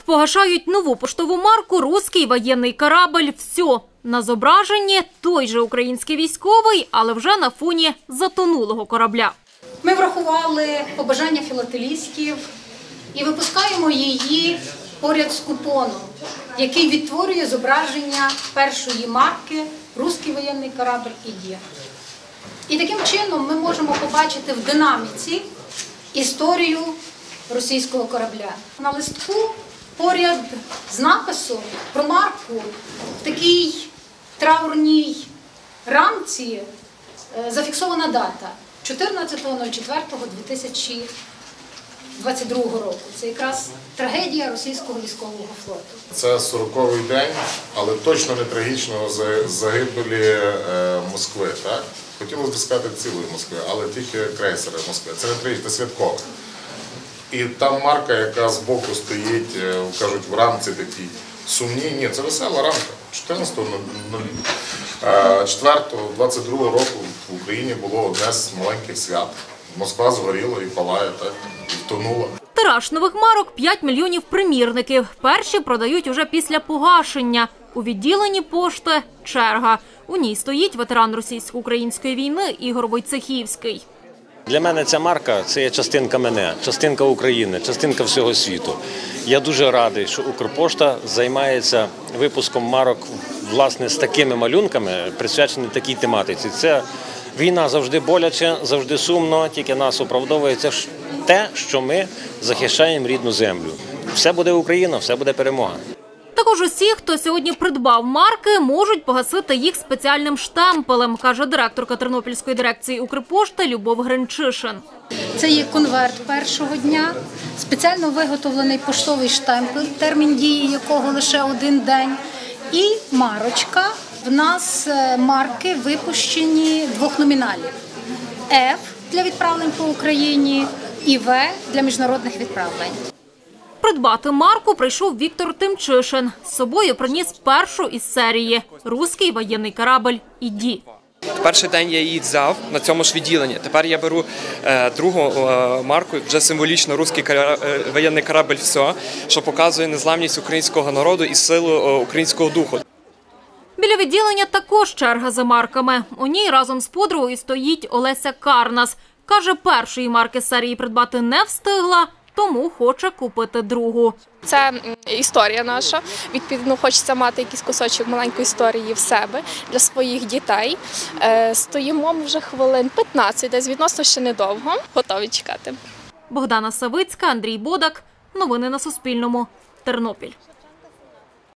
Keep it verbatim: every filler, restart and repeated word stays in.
погашають нову поштову марку «Руський воєнний корабль. Все». На зображенні той же український військовий, але вже на фоні затонулого корабля. Ми врахували побажання філателістів і випускаємо її поряд з купоном, який відтворює зображення першої марки «Руський воєнний корабль іде». І таким чином ми можемо побачити в динаміці історію російського корабля. На листку поряд з написом про марку в такій траурній рамці зафіксована дата – чотирнадцятого четвертого дві тисячі двадцять другого року. Це якраз трагедія російського військового флоту. Це сороковий день, але точно не трагічного загибелі Москви. Так? Хотілося б сказати цілої Москви, але тільки крейсери Москви. Це не трагічно, це святкове. І там марка, яка збоку стоїть, кажуть, в рамці такій сумній. Ні, це весела рамка. чотирнадцятого четвертого двадцять другого року в Україні було одне з маленьких свят. Москва згоріла і палає, так, і втонула. Тираж нових марок – п'ять мільйонів примірників. Перші продають уже після погашення. У відділенні пошти – черга. У ній стоїть ветеран російсько-української війни Ігор Войцехівський. Для мене ця марка – це є частинка мене, частинка України, частинка всього світу. Я дуже радий, що Укрпошта займається випуском марок, власне, з такими малюнками, присвячені такій тематиці. Це війна завжди боляче, завжди сумно, тільки нас оправдовується те, що ми захищаємо рідну землю. Все буде Україна, все буде перемога. Також усі, хто сьогодні придбав марки, можуть погасити їх спеціальним штемпелем, каже директорка Тернопільської дирекції Укрпошти Любов Гринчишин. Це є конверт першого дня, спеціально виготовлений поштовий штемпель, термін дії якого лише один день, і марочка. В нас марки випущені двох номіналів – F для відправлень по Україні і В для міжнародних відправлень. Придбати марку прийшов Віктор Тимчишин. З собою приніс першу із серії «Руський воєнний корабль іді». Перший день я її взяв на цьому ж відділенні. Тепер я беру е, другу е, марку, вже символічно «Руський воєнний корабль. Все», що показує незламність українського народу і силу е, українського духу. Біля відділення також черга за марками. У ній разом з подругою стоїть Олеся Карнас. Каже, першої марки серії придбати не встигла, тому хоче купити другу. Це історія наша. Відповідно, хочеться мати якийсь кусочок маленької історії в себе для своїх дітей. Стоїмо вже хвилин п'ятнадцять, десь відносно ще недовго. Готові чекати. Богдана Савицька, Андрій Бодак. Новини на Суспільному. Тернопіль.